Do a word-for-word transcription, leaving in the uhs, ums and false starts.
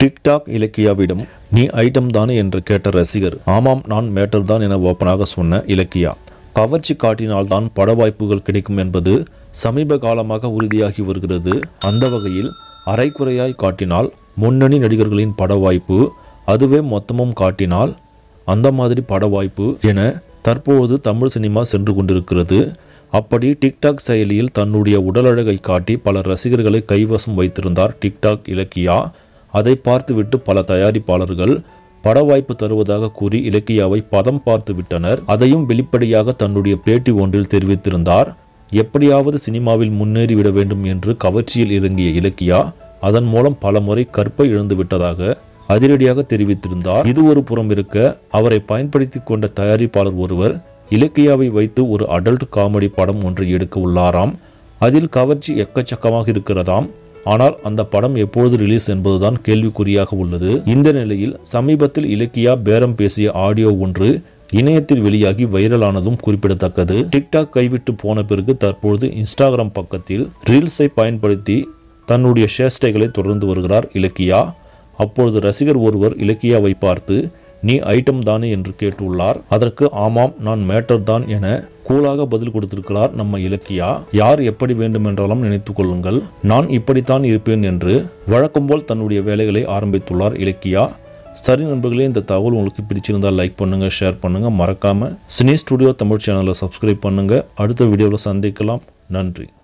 TikTok இலக்கியாவிடம் நீ item தானே என்று கேட்ட ரசிகர், ஆமாம் நான் மேட்டர் தான் என ஓப்பனாக சொன்ன இலக்கியா. கவர்ச்சி காட்டினால்தான் பட வாய்ப்புகள் கிடைக்கும் என்பது சமீப காலமாக உறுதியாகி வருகிறது. அந்த வகையில் அரைக்குறையாய் காட்டினால் முன்னணி நடிகர்களின் பட வாய்ப்பு, அதுவே மொத்தமும் காட்டினால் அந்த மாதிரி பட வாய்ப்பு என தற்போது தமிழ் சினிமா சென்று கொண்டிருக்கிறது. அப்படி டிக்டாக் செயலியில் தன்னுடைய உடலழகை காட்டி பல ரசிகர்களை கைவசம் வைத்திருந்தார் டிக்டாக் இலக்கியா. அதை பார்த்துவிட்டு பல தயாரிப்பாளர்கள் பட வாய்ப்பு தருவதாக கூறி இலக்கியாவை பதம் பார்த்து விட்டனர். அதையும் வெளிப்படையாக தன்னுடைய பேட்டி ஒன்றில் தெரிவித்திருந்தார். எப்படியாவது சினிமாவில் முன்னேறிவிட வேண்டும் என்று கவர்ச்சியில் இறங்கிய இலக்கியா அதன் மூலம் பல முறை கற்பை இழந்து விட்டதாக அதிரடியாக தெரிவித்திருந்தார். இது ஒரு புறம் இருக்க, அவரை பயன்படுத்தி கொண்ட தயாரிப்பாளர் ஒருவர் இலக்கியாவை வைத்து ஒரு அடல்ட் காமெடி படம் ஒன்றை எடுக்க உள்ளாராம். அதில் கவர்ச்சி எக்கச்சக்கமாக இருக்கிறதாம். ஆனால் அந்த படம் எப்பொழுது ரிலீஸ் என்பதுதான் கேள்விக்குறியாக உள்ளது. இந்த நிலையில் சமீபத்தில் இலக்கியா பேரம் பேசிய ஆடியோ ஒன்று இணையத்தில் வெளியாகி வைரலானதும் குறிப்பிடத்தக்கது. டிக்டாக் கைவிட்டு போன பிறகு தற்பொழுது இன்ஸ்டாகிராம் பக்கத்தில் ரீல்ஸை பயன்படுத்தி தன்னுடைய சேஷ்டைகளை தொடர்ந்து வருகிறார் இலக்கியா. அப்பொழுது ரசிகர் ஒருவர் இலக்கியாவை பார்த்து நீ ஐட்டம் தானே என்று கேட்டுள்ளார். அதற்கு ஆமாம் நான் மேட்டர் தான் என கூலாக பதில் கொடுத்திருக்கிறார் நம்ம இலக்கியா. யார் எப்படி வேண்டுமென்றாலும் நினைத்துக் கொள்ளுங்கள், நான் இப்படித்தான் இருப்பேன் என்று வழக்கம் போல் தன்னுடைய வேலைகளை ஆரம்பித்துள்ளார் இலக்கியா. சரி நண்பர்களே, இந்த தகவல் உங்களுக்கு பிடிச்சிருந்தால் லைக் பண்ணுங்க, ஷேர் பண்ணுங்க, மறக்காம சினி ஸ்டுடியோ தமிழ் சேனலை சப்ஸ்கிரைப் பண்ணுங்க. அடுத்த வீடியோவில் சந்திக்கலாம். நன்றி.